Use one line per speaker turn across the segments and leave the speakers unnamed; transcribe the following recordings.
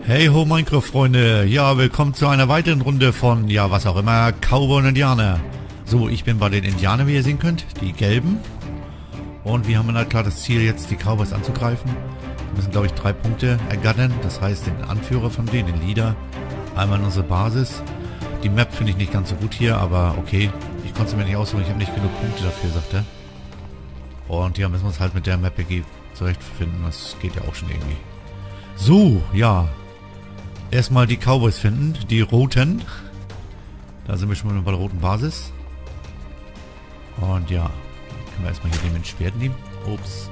Hey ho Minecraft-Freunde, ja, willkommen zu einer weiteren Runde von, ja, was auch immer, Cowboy und Indianer. So, ich bin bei den Indianern, wie ihr sehen könnt, die gelben. Und wir haben halt klar das Ziel, jetzt die Cowboys anzugreifen. Wir müssen, glaube ich, 3 Punkte ergattern, das heißt den Anführer von denen, den Leader. Einmal in unsere Basis. Die Map finde ich nicht ganz so gut hier, aber okay. Ich konnte sie mir nicht aussuchen, ich habe nicht genug Punkte dafür, sagt er. Und ja, müssen wir uns halt mit der Map zurechtfinden, das geht ja auch schon irgendwie. So, ja. Erstmal die Cowboys finden, die roten. Da sind wir schon mal bei der roten Basis. Und ja, können wir erstmal hier den mit Schwert nehmen. Ups.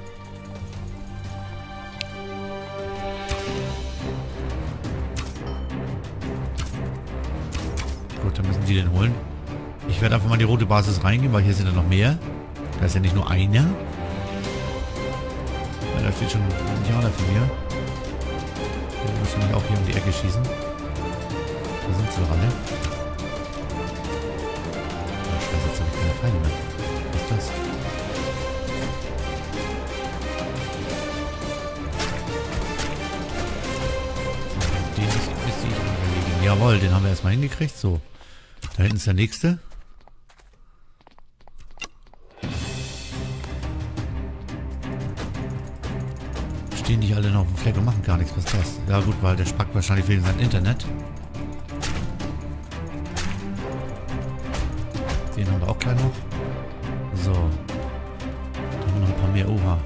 Gut, dann müssen die den holen. Ich werde einfach mal in die rote Basis reingehen, weil hier sind ja noch mehr. Da ist ja nicht nur einer. Ja, da steht schon ein Indianer von mir. Die müssen mich auch hier um die Ecke schießen. Da sind sie doch alle. Oh, Scheiße, jetzt habe ich keine Feinde mehr. Was ist das? So, den müsste ich erledigen. Jawohl, den haben wir erstmal hingekriegt. So, da hinten ist der nächste. Stehen die alle noch auf dem Fleck und machen gar nichts. Was ist das? Ja gut, weil der spackt wahrscheinlich wegen seinem Internet. Den haben wir auch gleich noch. So. Da haben wir noch ein paar mehr. Oha.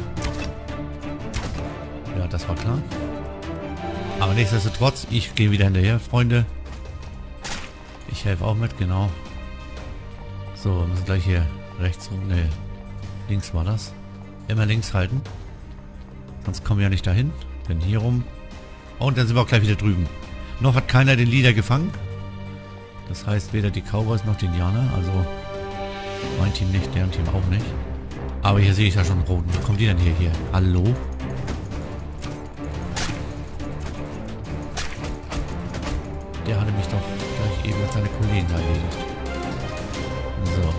Ja, das war klar. Aber nichtsdestotrotz, ich gehe wieder hinterher, Freunde. Ich helfe auch mit, genau. So, wir müssen gleich hier rechts rum. Ne, links war das. Immer links halten. Sonst kommen wir ja nicht dahin. Denn hier rum. Und dann sind wir auch gleich wieder drüben. Noch hat keiner den Leader gefangen. Das heißt weder die Cowboys noch die Indianer. Also mein Team nicht, deren Team auch nicht. Aber hier sehe ich ja schon einen roten. Wo kommen die denn hier? Hallo? Der hatte mich doch gleich eben mit seinen Kollegen da erledigt. So.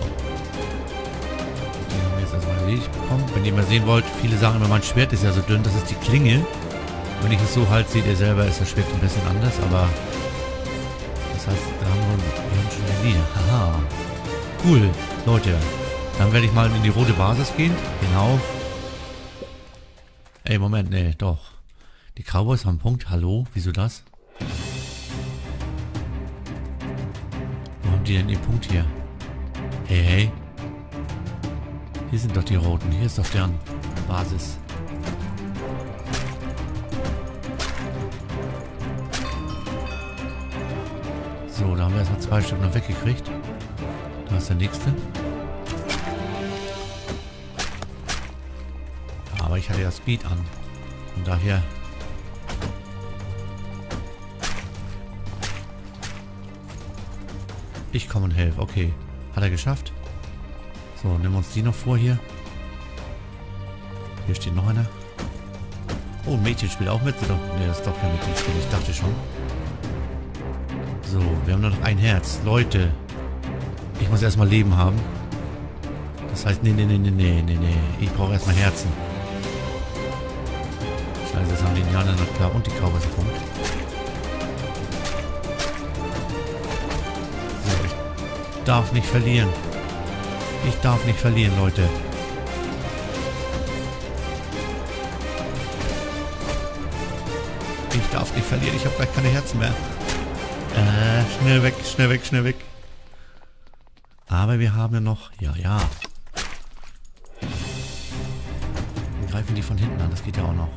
Erstmal erledigt bekommen. Wenn ihr mal sehen wollt, viele sagen immer, mein Schwert ist ja so dünn, das ist die Klinge. Wenn ich es so halte, seht ihr selber, ist das Schwert ein bisschen anders, aber das heißt, da haben wir schon den Leader. Haha. Cool, Leute. Dann werde ich mal in die rote Basis gehen. Genau. Ey, Moment, nee, doch. Die Cowboys haben einen Punkt. Hallo, wieso das? Wo haben die denn den Punkt hier? Hey, hey. Hier sind doch die Roten. Hier ist doch deren Basis. So, da haben wir erstmal 2 Stück noch weggekriegt. Da ist der nächste. Ja, aber ich hatte ja Speed an. Und daher... Ich komme und helfe. Okay. Hat er geschafft? So, nehmen wir uns die noch vor hier. Hier steht noch einer. Oh, ein Mädchen spielt auch mit. Ne, das ist doch kein Mädchenspiel. Ich dachte schon. So, wir haben nur noch ein Herz. Leute. Ich muss erstmal Leben haben. Das heißt, nee. Ich brauche erstmal Herzen. Scheiße, das haben die Indianer noch klar. Und die Cowboys Punkt. So, ich darf nicht verlieren. Ich darf nicht verlieren, Leute. Ich darf nicht verlieren. Ich habe gleich keine Herzen mehr. Schnell weg, schnell weg, schnell weg. Aber wir haben ja noch... Ja. Dann greifen die von hinten an. Das geht ja auch noch.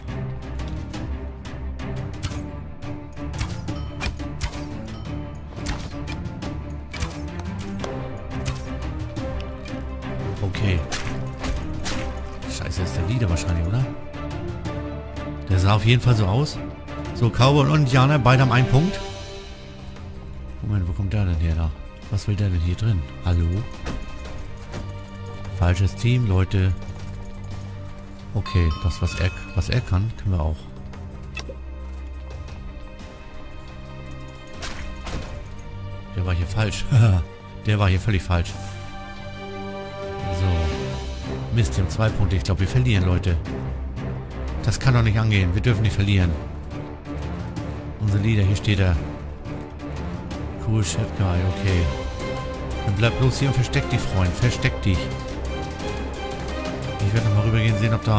Okay. Scheiße, ist der Leader wahrscheinlich, oder? Der sah auf jeden Fall so aus. So, Cowboy und Indianer, beide haben einen Punkt. Moment, wo kommt der denn her da? Was will der denn hier drin? Hallo? Falsches Team, Leute. Okay, das, was er kann, können wir auch. Der war hier falsch. Der war hier völlig falsch. So. Mist, wir haben 2 Punkte. Ich glaube, wir verlieren, Leute. Das kann doch nicht angehen. Wir dürfen nicht verlieren. Also Leader, hier steht er. Cool Chat Guy, okay. Dann bleib bloß hier und versteck dich, Freund. Versteck dich. Ich werde nochmal rübergehen, sehen, ob da...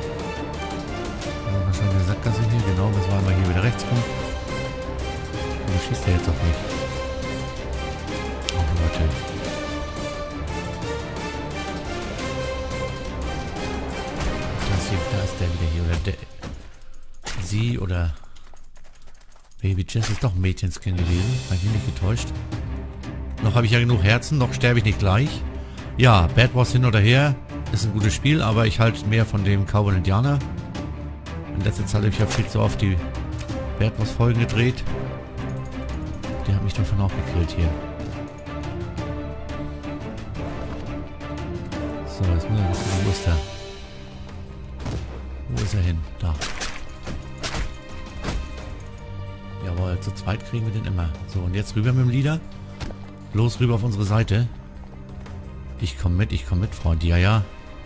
Also wahrscheinlich eine Sackgasse hier. Genau, müssen wir einmal hier wieder rechts rum. Und da schießt er jetzt auf mich. Oh, Leute. Da ist der wieder hier. Oder der... Sie oder... Baby Jess ist doch ein Mädchenskin gewesen. War ich hier nicht getäuscht. Noch habe ich ja genug Herzen. Noch sterbe ich nicht gleich. Ja, Bad Wars hin oder her. Ist ein gutes Spiel, aber ich halte mehr von dem Cowboy und Indianer. In letzter Zeit habe ich ja viel zu oft die Bad Wars Folgen gedreht. Der hat mich davon auch gekillt hier. So, jetzt müssen wir gucken, wo ist er? Wo ist er hin? Da. Jawohl, zu zweit kriegen wir den immer. So, und jetzt rüber mit dem Leader. Los rüber auf unsere Seite. Ich komme mit, Freund. Ja, ja.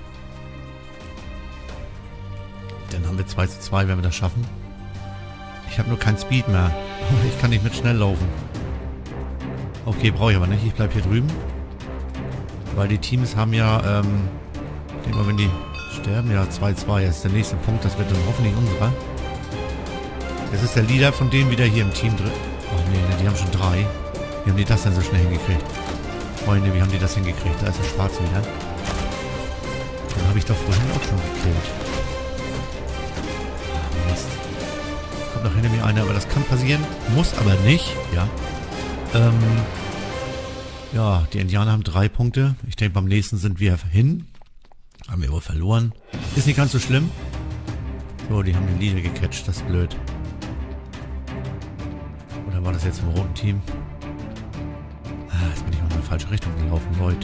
Dann haben wir 2 zu 2, wenn wir das schaffen. Ich habe nur kein Speed mehr. Ich kann nicht mit schnell laufen. Okay, brauche ich aber nicht. Ich bleibe hier drüben. Weil die Teams haben ja, ich denke mal, wenn die sterben, ja, 2-2. Das ist der nächste Punkt. Das wird dann hoffentlich unserer. Das ist der Leader von denen wieder hier im Team drin. Ach nee, die haben schon 3. Wie haben die das denn so schnell hingekriegt? Freunde, wie haben die das hingekriegt? Da ist der Schwarze wieder. Den habe ich doch vorhin auch schon gekillt. Ah, Mist. Kommt noch hinter mir einer, aber das kann passieren. Muss aber nicht, ja. Ja, die Indianer haben 3 Punkte. Ich denke, beim nächsten sind wir hin. Haben wir wohl verloren. Ist nicht ganz so schlimm. So, die haben den Leader gecatcht. Das ist blöd. Oder war das jetzt im roten Team? Ah, jetzt bin ich mal in die falsche Richtung gelaufen, Leute.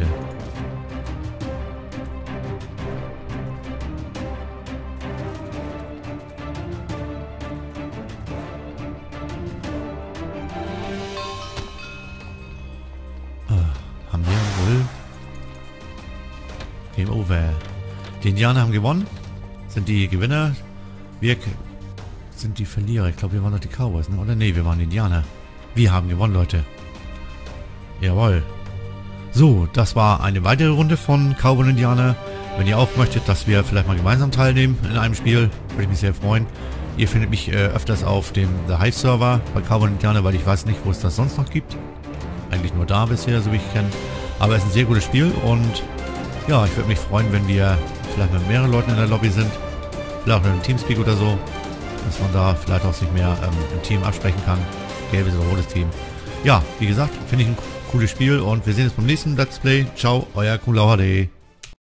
Haben wir wohl... Game over. Die Indianer haben gewonnen. Sind die Gewinner. Wir sind die Verlierer. Ich glaube, wir waren doch die Cowboys, ne? Oder? Nee, wir waren die Indianer. Wir haben gewonnen, Leute. Jawohl. So, das war eine weitere Runde von Cowboy und Indianer. Wenn ihr auch möchtet, dass wir vielleicht mal gemeinsam teilnehmen in einem Spiel, würde ich mich sehr freuen. Ihr findet mich öfters auf dem The Hive Server bei Cowboy und Indianer, weil ich weiß nicht, wo es das sonst noch gibt. Eigentlich nur da bisher, so wie ich kenne. Aber es ist ein sehr gutes Spiel und ja, ich würde mich freuen, wenn wir vielleicht mit mehreren Leuten in der Lobby sind. Vielleicht auch in einem Teamspeak oder so. Dass man da vielleicht auch sich mehr im Team absprechen kann. Gelbes oder rotes Team. Ja, wie gesagt, finde ich ein cooles Spiel und wir sehen uns beim nächsten Let's Play. Ciao, euer Kulau HD.